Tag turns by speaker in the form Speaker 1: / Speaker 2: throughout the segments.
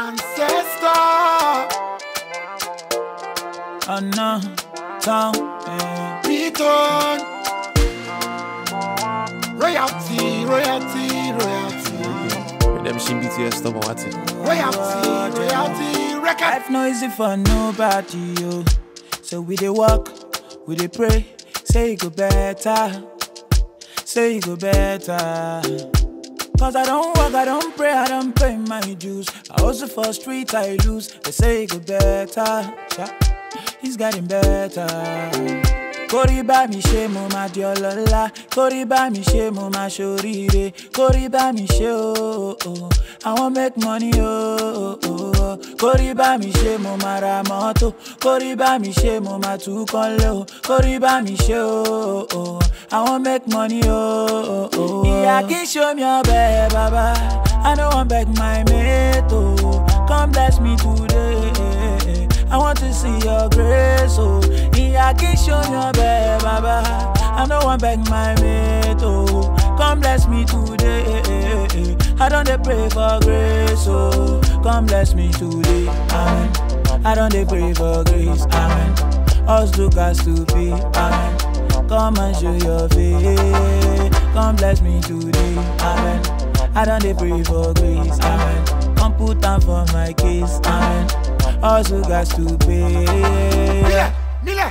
Speaker 1: Ancestor.
Speaker 2: No, town,
Speaker 1: Beaton. Royalty, royalty, royalty.
Speaker 3: Redemption BTS stop watching.
Speaker 1: Royalty, record.
Speaker 2: life no easy for nobody, yo. So we dey walk, we dey pray, say it go better, say it go better. Cause I don't work, I don't pray, I don't pay my dues. I hustle for street, I lose. They say it go better, it's getting better. Koriba mi she mo ma diolola, Koriba mi she mo ma shorire, Koriba mi she oh oh, I want make money oh oh, Koriba mi she mo ma ra moto, Koriba mi she mo ma tu konle, Koriba mi she oh oh, I want make money oh oh. Yeah, can show me your bed, Baba. I don't want beg my mate oh, come bless me today. I want to see your grace, oh. Yeah, I can show your bed, Baba. I don't want beg my mate, oh. Come bless me today. I don't dey pray for grace, oh. Come bless me today, amen. I don't dey pray for grace, amen. Us look as to be, amen. Come and show your face. Come bless me today, amen. I don't dey pray for grace, amen. Come put down for my case, amen. Also got to pay.
Speaker 1: Mille.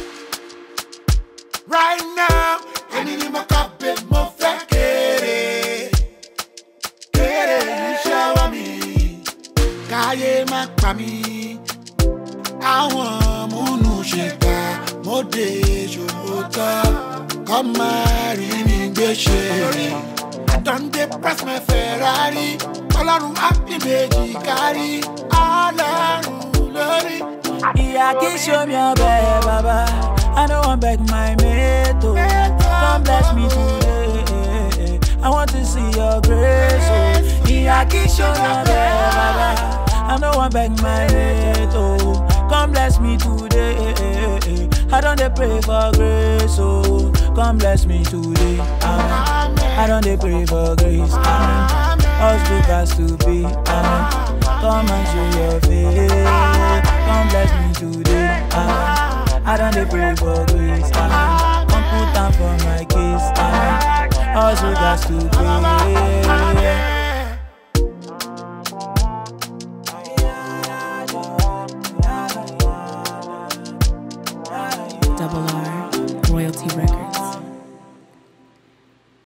Speaker 1: Right now, any ni mo kape mo fe kere. Kere ni shower me, kaye ma pa mi. Àwọn múnú ṣèkà mo dé ṣòwòtọ́. Come marry mi gbèsè. I don't dey press my Ferrari. Ọlọ́run happy méjì kárí. Ọlọ́run lórí.
Speaker 2: Yeah, can show me your bed, Baba. I don't want beg my mate, oh. Come bless me today. I want to see your grace, oh. Yeah, can show me your bed, Baba. I don't want beg my mate, oh. Come bless me today. I don't dey pray for grace, oh. Come bless me today, amen. I don't dey pray for grace, amen. Us look as to be, amen. Come and show your face. Come bless me today, amen. I don't dey pray for grace, amen. Come put down for my case, amen. Us look as to be.